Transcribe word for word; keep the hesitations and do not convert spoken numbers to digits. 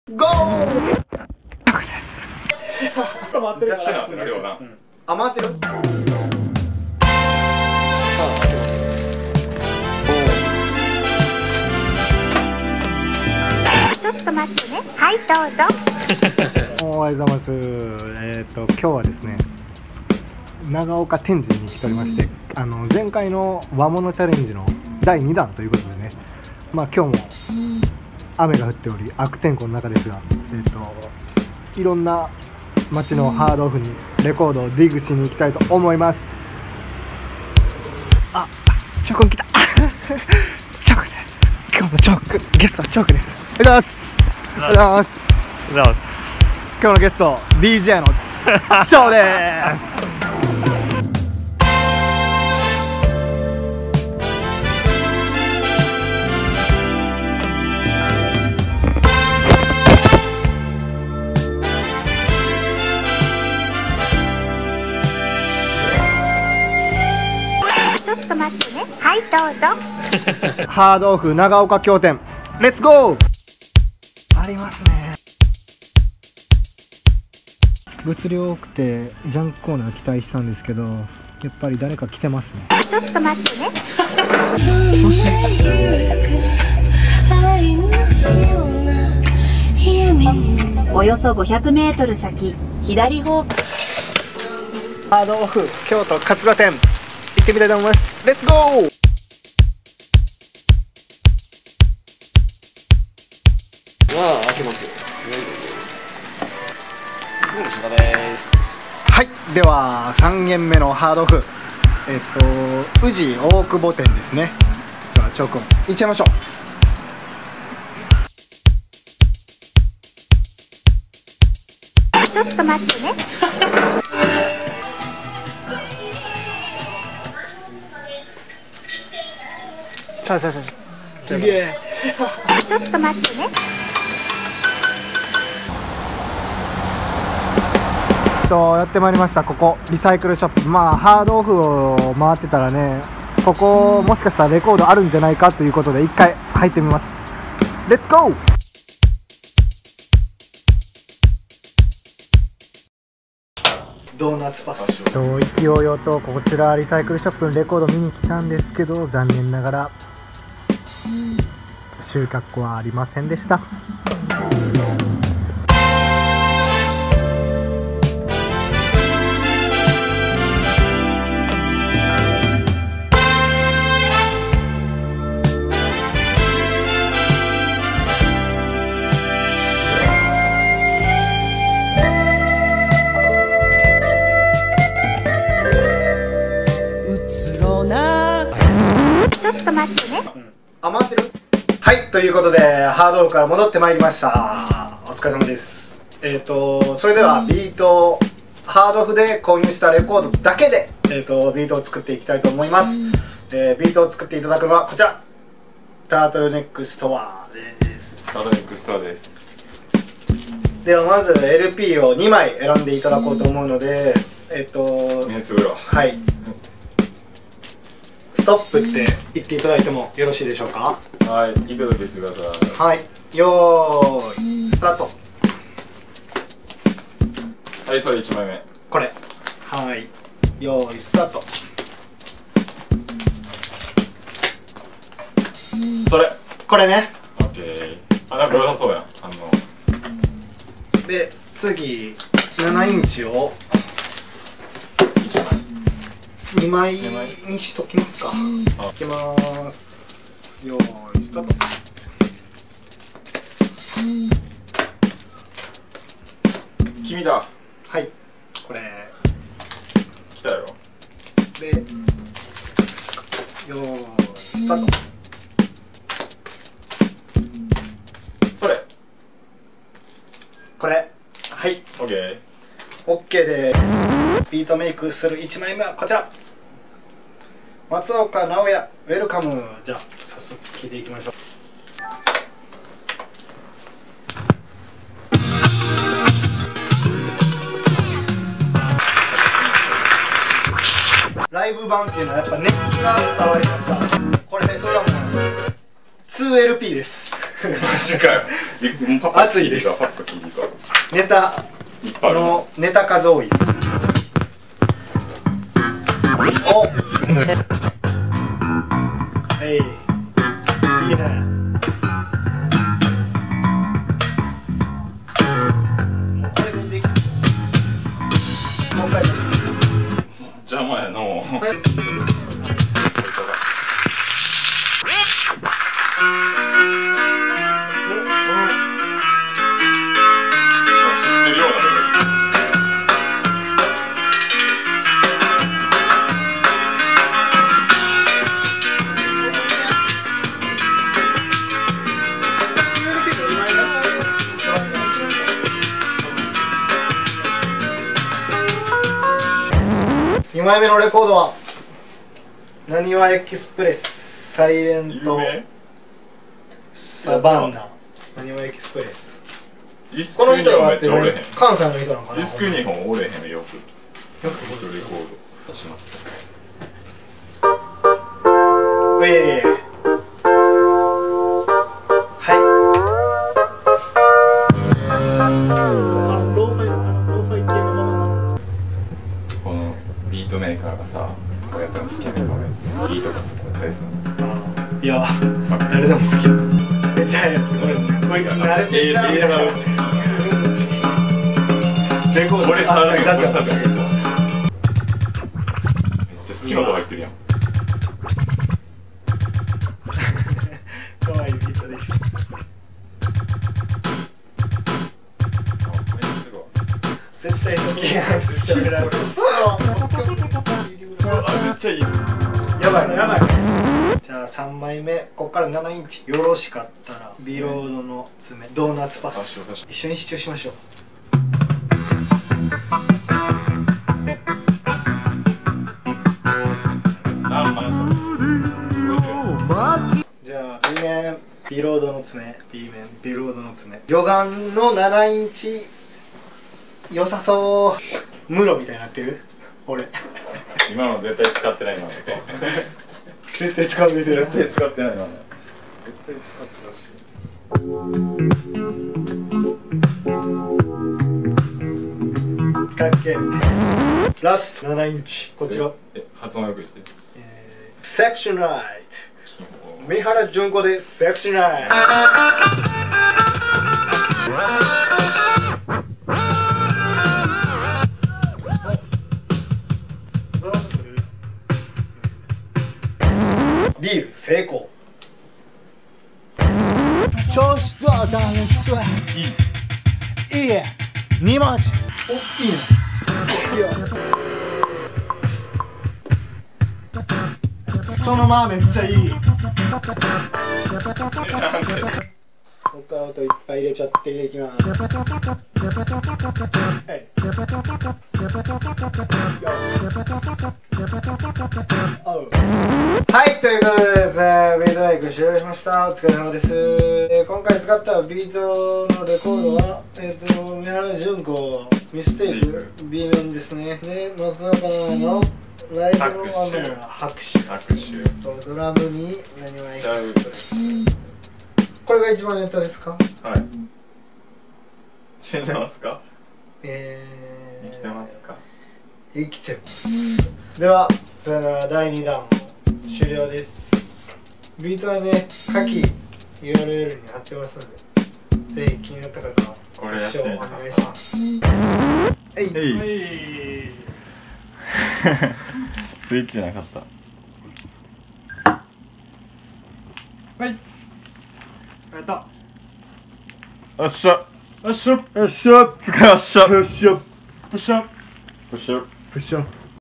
ゴー。ちょっと待ってるから。 ってなるよな。 あ、回ってる。 ちょっと待ってね。はい、どうぞ。 おはようございます。えっと今日はですね、長岡天神に来ておりまして、あの前回の和物チャレンジのだいにだんということでね、まあ今日も雨が降っており悪天候の中ですが、えっといろんな街のハードオフにレコードをディグしに行きたいと思います。あ、チョコン来た。チョコね。今日のチョコゲストはチョコです。おはようございます。おはようございます。今日のゲスト ディージェー のチョウです。 ちょっと待ってね。はい、どうぞ。 ハードオフ長岡京店、レッツゴー。ありますね。物量多くてジャンクコーナー期待したんですけど、やっぱり誰か来てますね。 ちょっと待ってね。 欲しい。 およそごひゃくメートル先、左方向。 ハードオフ京都勝賀店、行ってみたいと思います。レッツゴー。 まあ開けますよ。 はい、ではさん軒目のハードオフ、えっと宇治大久保店ですね。ではチョウ君行っちゃいましょう。 ちょっと待ってね。 さあさあさあ、すげえ。 ちょっと待ってね。 とやってまいりました。ここリサイクルショップ、まあハードオフを回ってたらね、ここもしかしたらレコードあるんじゃないかということで一回入ってみます。レッツゴー。ドーナツパスと意気揚々とこちらリサイクルショップのレコード見に来たんですけど、残念ながら収穫はありませんでした。 ちょっと待ってね。 あ、回ってる。はい、ということでハードオフから戻ってまいりました。お疲れ様です。えっとそれではビートハードオフで購入したレコードだけで、えー、とビートを作っていきたいと思います。えー、ビートを作っていただくのはこちら、タートルネックストアです。 タートルネックストアです。 ではまず エルピー をにまい選んでいただこうと思うので、えっ、と熱風呂、 はい、ストップって言っていただいてもよろしいでしょうか。 はい、いいこと言ってください。 はい、よーいスタート。 はい、それいちまいめ。 これ、はい、よーいスタート。 それこれね。 オッケー。あ、なんか良さそうやん。あので次ななインチをいちまいにまいにしときますか。いきまーす。よーいスタート。 君だ。 はい、これ来たやろ。 でよーいスタート。 それこれ、はい、 オッケー。 オッケーでビートメイクするいちまいめはこちら、松岡直哉ウェルカム。じゃあ早速聴いていきましょう。ライブ版っていうのはやっぱ熱気が伝わりますから、これしかも ツーエルピー です。 マジかよ。もうパパ熱いです。 パッと聞いていいか。 ネタいっぱいある。 のネタ数多い。おはいいいね。もうこれでできる。もう一回邪魔やの。 にまいめのレコードはなにわエキスプレスサイレントサバンナなにわエキスプレス。この人はってね関西の人なのかな。 ディスクにほん折れへんよく。 よくレコードしまった。 うえはいローファイローファイ系のままなっちゃう。 このビートメーカーがさ、こうやったの好きやねん。これビートかってこうやったりするの。 いや誰でも好き。めっちゃ速いやつ。これこいつ慣れてるなみたいな。レコードこれ触る雑やこれ触るめっちゃ好きな音入ってるやん。 かわいいビートできそう。絶対好きやん。 めっちゃいい。 やばいやばい。じゃあさんまいめ、ここからななインチ。よろしかったらビロードの爪ドーナツパス一緒に視聴しましょう。じゃあ B 面ビロードの爪 B 面ビロードの爪魚眼のななインチ良さそう。ムロみたいになってる俺。 今の絶対使ってない今の。 絶対使うてる。 絶対使ってない今の。絶対使ってほしい。かっけー。ラストななインチこちら。 え、発音よく言って。 えー、セクショナイト三原純子です。セクショナイト。ビール成功。調子どうだね。いいいいえに文字。おいいね。いいよ。そのままめっちゃいい。他音いっぱい入れちゃっていきます。はいはい、ということでですね、ビートメイク終了しました。お疲れ様です。えー、今回使ったビートのレコードは、えっ、ー、と、三原純子ミステイク B 面ですね。で、松岡奈々のライブの雨の拍手。 拍手。 とドラムになにわエキスプレス。これが一番ネタですか？ はい。死んでますか？ えー、生きてますか？ 生きてます。では、さよならだいにだん終了です。ビートはね、下記 ユーアールエル に貼ってますので、ぜひ気になった方は一生お願いします。はい。 スイッチなかった。 はい。やった。 よっしゃ。 よっしゃ。 よっしゃ。疲れました。 よっしゃ。よっしゃ。 よっしゃ。 プッシュ。